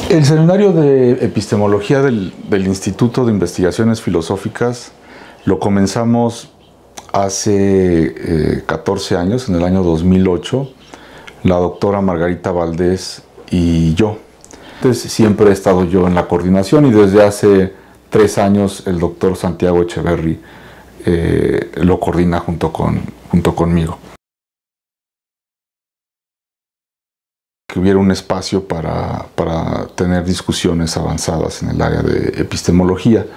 El seminario de epistemología del Instituto de Investigaciones Filosóficas lo comenzamos hace 14 años, en el año 2008, la doctora Margarita Valdés y yo. Entonces siempre he estado yo en la coordinación y desde hace 3 años el doctor Santiago Echeverry lo coordina junto conmigo. Que hubiera un espacio para tener discusiones avanzadas en el área de epistemología.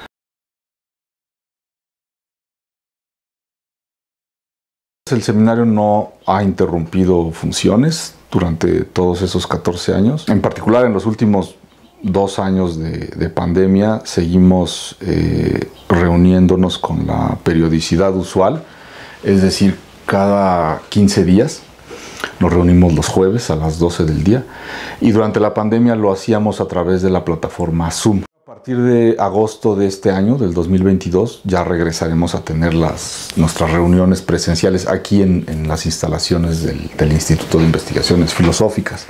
El seminario no ha interrumpido funciones durante todos esos 14 años. En particular, en los últimos 2 años de pandemia, seguimos reuniéndonos con la periodicidad usual, es decir, cada 15 días. Nos reunimos los jueves a las 12 del día y durante la pandemia lo hacíamos a través de la plataforma Zoom. A partir de agosto de este año, del 2022, ya regresaremos a tener nuestras reuniones presenciales aquí en las instalaciones del Instituto de Investigaciones Filosóficas.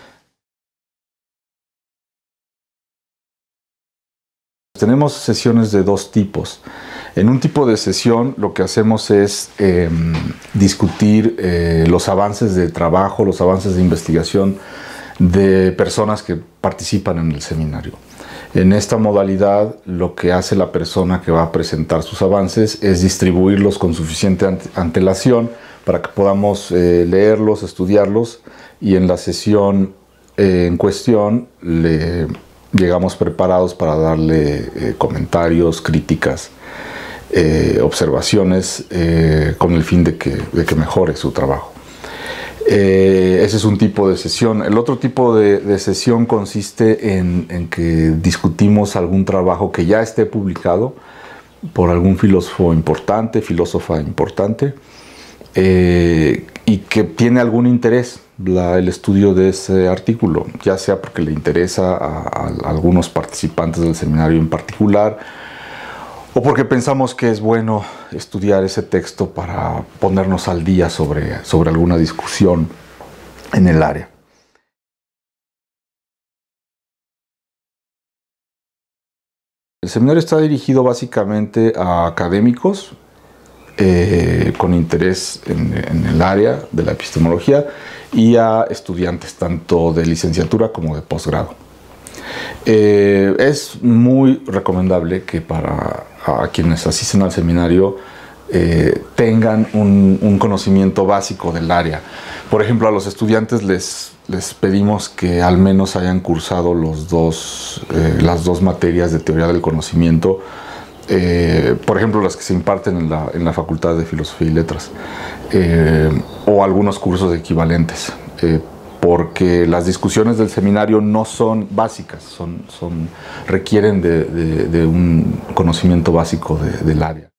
Tenemos sesiones de 2 tipos. En un tipo de sesión lo que hacemos es discutir los avances de trabajo, los avances de investigación de personas que participan en el seminario. En esta modalidad lo que hace la persona que va a presentar sus avances es distribuirlos con suficiente antelación para que podamos leerlos, estudiarlos y en la sesión en cuestión llegamos preparados para darle comentarios, críticas, observaciones con el fin de que mejore su trabajo. Ese es un tipo de sesión. El otro tipo de sesión consiste en que discutimos algún trabajo que ya esté publicado por algún filósofo importante, filósofa importante, y que tiene algún interés el estudio de ese artículo, ya sea porque le interesa a algunos participantes del seminario en particular, o porque pensamos que es bueno estudiar ese texto para ponernos al día sobre alguna discusión en el área. El seminario está dirigido básicamente a académicos con interés en el área de la epistemología y a estudiantes tanto de licenciatura como de posgrado. Es muy recomendable que para quienes asisten al seminario tengan un conocimiento básico del área. Por ejemplo, a los estudiantes les pedimos que al menos hayan cursado las dos materias de teoría del conocimiento, por ejemplo, las que se imparten en la Facultad de Filosofía y Letras, o algunos cursos equivalentes, porque las discusiones del seminario no son básicas, requieren de un conocimiento básico del área.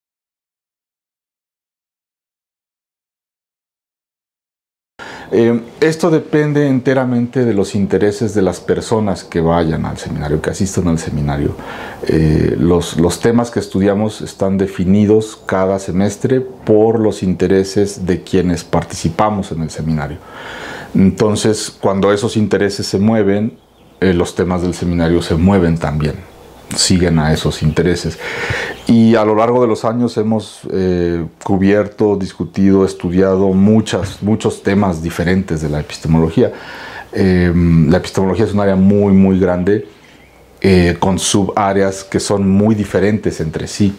Esto depende enteramente de los intereses de las personas que vayan al seminario, que asistan al seminario. Los temas que estudiamos están definidos cada semestre por los intereses de quienes participamos en el seminario. Entonces, cuando esos intereses se mueven, los temas del seminario se mueven también, siguen a esos intereses. Y a lo largo de los años hemos cubierto, discutido, estudiado muchos temas diferentes de la epistemología. La epistemología es un área muy, muy grande, con subáreas que son muy diferentes entre sí.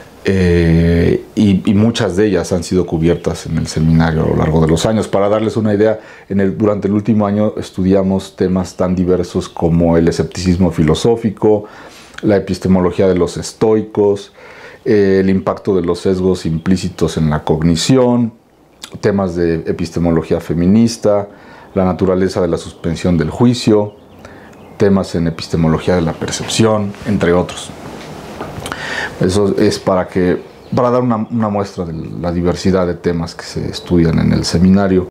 Y muchas de ellas han sido cubiertas en el seminario a lo largo de los años. Para darles una idea, durante el último año estudiamos temas tan diversos como el escepticismo filosófico, la epistemología de los estoicos, el impacto de los sesgos implícitos en la cognición, temas de epistemología feminista, la naturaleza de la suspensión del juicio, temas en epistemología de la percepción, entre otros. Eso es para dar una muestra de la diversidad de temas que se estudian en el seminario.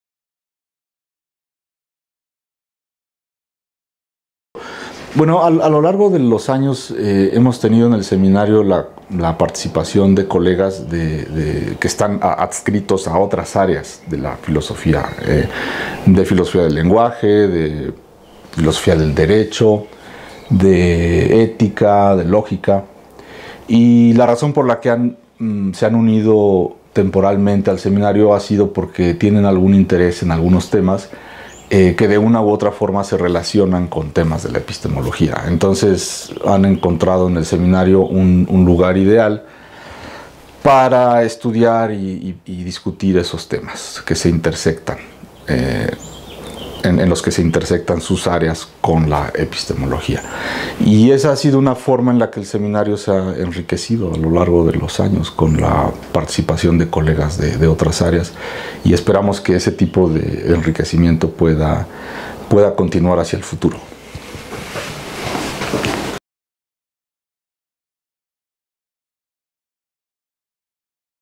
Bueno, a lo largo de los años hemos tenido en el seminario la participación de colegas que están adscritos a otras áreas de la filosofía, de filosofía del lenguaje, filosofía del derecho, de ética, de lógica. Y la razón por la que se han unido temporalmente al seminario ha sido porque tienen algún interés en algunos temas que de una u otra forma se relacionan con temas de la epistemología. Entonces han encontrado en el seminario un lugar ideal para estudiar y discutir esos temas que se intersectan, en los que se intersectan sus áreas con la epistemología. Y esa ha sido una forma en la que el seminario se ha enriquecido a lo largo de los años con la participación de colegas de otras áreas, y esperamos que ese tipo de enriquecimiento pueda continuar hacia el futuro.